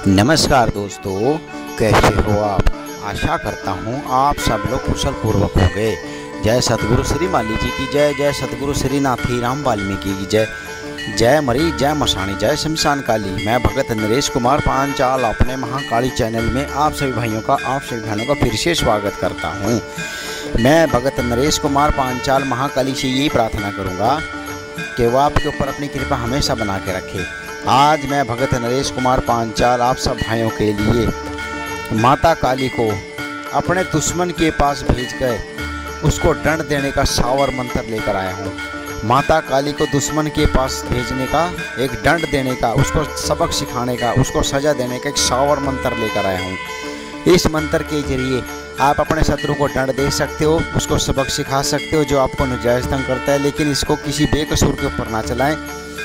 नमस्कार दोस्तों, कैसे हो आप। आशा करता हूँ आप सब लोग कुशल पूर्वक होंगे। जय सतगुरु श्री माली जी की जय। जय सतगुरु श्री नाथी राम वाल्मीकि की जय। जय मरी, जय मसाणी, जय शमशान काली। मैं भगत नरेश कुमार पांचाल अपने महाकाली चैनल में आप सभी भाइयों का फिर से स्वागत करता हूँ। मैं भगत नरेश कुमार पांचाल महाकाली से यही प्रार्थना करूँगा कि वो आपके ऊपर अपनी कृपा हमेशा बना के रखे। आज मैं भगत नरेश कुमार पांचाल आप सब भाइयों के लिए माता काली को अपने दुश्मन के पास भेजकर उसको दंड देने का सावर मंत्र लेकर आया हूँ। माता काली को दुश्मन के पास भेजने का, एक दंड देने का, उसको सबक सिखाने का, उसको सजा देने का एक सावर मंत्र लेकर आया हूँ। इस मंत्र के जरिए आप अपने शत्रु को दंड दे सकते हो, उसको सबक सिखा सकते हो जो आपको नाजायज़ तंग करता है। लेकिन इसको किसी बेकसूर के ऊपर ना चलाएं।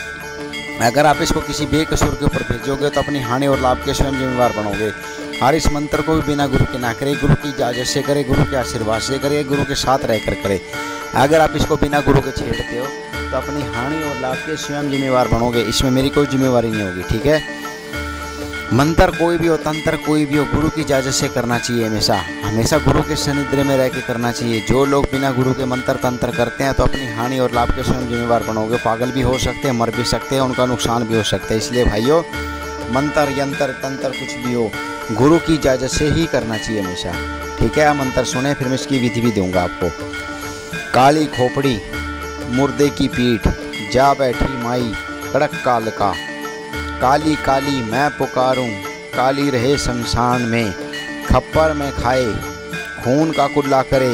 अगर आप इसको किसी बेकसूर के ऊपर भेजोगे तो अपनी हानि और लाभ के स्वयं जिम्मेवार बनोगे। और इस मंत्र को भी बिना गुरु के ना करें, गुरु की इजाज़त से करें, गुरु के आशीर्वाद से करें, गुरु के साथ रहकर करें। अगर आप इसको बिना गुरु के छेड़ते हो तो अपनी हानि और लाभ के स्वयं जिम्मेवार बनोगे। इसमें मेरी कोई जिम्मेवारी नहीं होगी, ठीक है। मंत्र कोई भी हो, तंत्र कोई भी हो, गुरु की इजाज़त से करना चाहिए। हमेशा गुरु के सानिध्य में रह के करना चाहिए। जो लोग बिना गुरु के मंत्र तंत्र करते हैं तो अपनी हानि और लाभ के स्वयं जिम्मेवार बनोगे। पागल भी हो सकते हैं, मर भी सकते हैं, उनका नुकसान भी हो सकता है। इसलिए भाइयों, मंत्र यंत्र तंत्र कुछ भी हो, गुरु की इजाज़त से ही करना चाहिए हमेशा, ठीक है। मंत्र सुने, फिर मैं इसकी विधि भी दूंगा आपको। काली खोपड़ी, मुर्दे की पीठ, जा बैठी माई कड़क काल का। काली काली मैं पुकारूं, काली रहे शमशान में। खप्पर में खाए, खून का कुल्ला करे,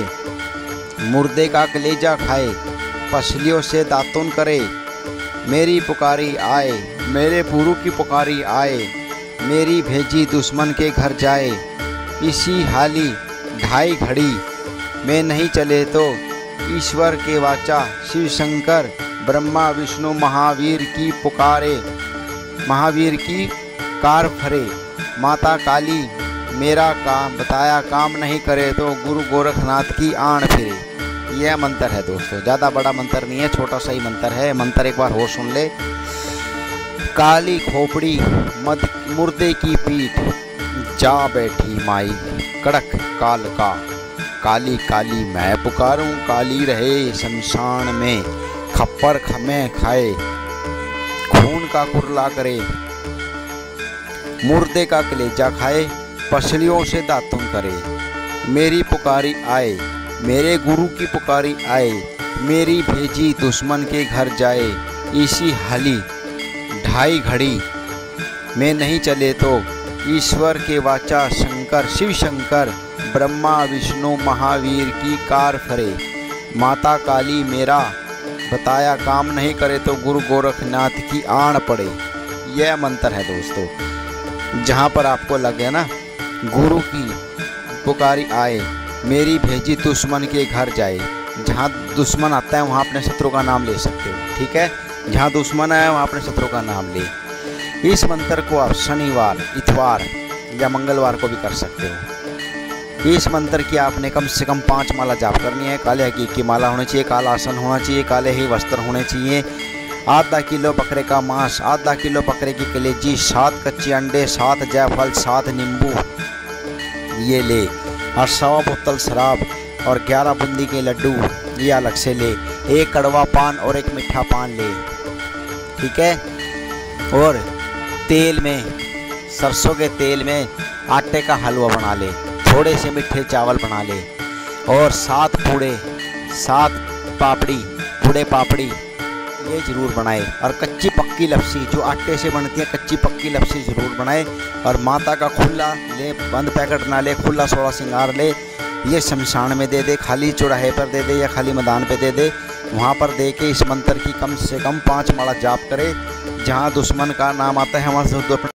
मुर्दे का कलेजा खाए, पसलियों से दातुन करे। मेरी पुकारी आए, मेरे पुरु की पुकारी आए, मेरी भेजी दुश्मन के घर जाए। इसी हाली ढाई घड़ी में नहीं चले तो ईश्वर के वाचा शिव शंकर ब्रह्मा विष्णु महावीर की पुकारे। महावीर की कार फरे। माता काली मेरा काम बताया काम नहीं करे तो गुरु गोरखनाथ की आण फिरे। यह मंत्र है दोस्तों, ज़्यादा बड़ा मंत्र नहीं है, छोटा सा ही मंत्र है। मंत्र एक बार हो सुन ले। काली खोपड़ी, मुर्दे की पीठ, जा बैठी माई कड़क काल का। काली काली मैं पुकारूं, काली रहे शमशान में। खप्पर में खाए, खून का कुरला करे, मुर्दे का कलेजा खाए, पसलियों से दातुन करे। मेरी पुकारी आए, मेरे गुरु की पुकारी आए, मेरी भेजी दुश्मन के घर जाए। इसी हाली ढाई घड़ी में नहीं चले तो ईश्वर के वाचा शंकर शिव शंकर ब्रह्मा विष्णु महावीर की कार फरे। माता काली मेरा बताया काम नहीं करे तो गुरु गोरखनाथ की आण पड़े। यह मंत्र है दोस्तों। जहाँ पर आपको लगे ना गुरु की पुकारी आए, मेरी भेजी दुश्मन के घर जाए। जहाँ दुश्मन आता है वहाँ अपने शत्रु का नाम ले सकते हो, ठीक है। जहाँ दुश्मन आया वहाँ अपने शत्रु का नाम ले। इस मंत्र को आप शनिवार, इतवार या मंगलवार को भी कर सकते हो। इस मंत्र की आपने कम से कम 5 माला जाप करनी है। काले हकीक की माला होनी चाहिए, काला आसन होना चाहिए, काले ही वस्त्र होने चाहिए। आधा किलो बकरे का मांस, आधा किलो बकरे की कलेजी, 7 कच्चे अंडे, 7 जायफल, 7 नींबू ये ले। और 1.25 बोतल शराब और 11 बूंदी के लड्डू ये अलग से ले। 1 कड़वा पान और 1 मीठा पान ले, ठीक है। और तेल में, सरसों के तेल में आटे का हलवा बना ले। थोड़े से मीठे चावल बना ले और 7 पूड़े, 7 पापड़ी, पूड़े पापड़ी ये ज़रूर बनाए। और कच्ची पक्की लपसी जो आटे से बनती है, कच्ची पक्की लपसी ज़रूर बनाए। और माता का खुला ले, बंद पैकेट ना ले, खुला सोड़ा सिंगार ले। ये शमशान में दे दे, खाली चौराहे पर दे दे या खाली मैदान पे दे दे। वहाँ पर दे के इस मंत्र की कम से कम 5 माला जाप करे। जहाँ दुश्मन का नाम आता है वहाँ से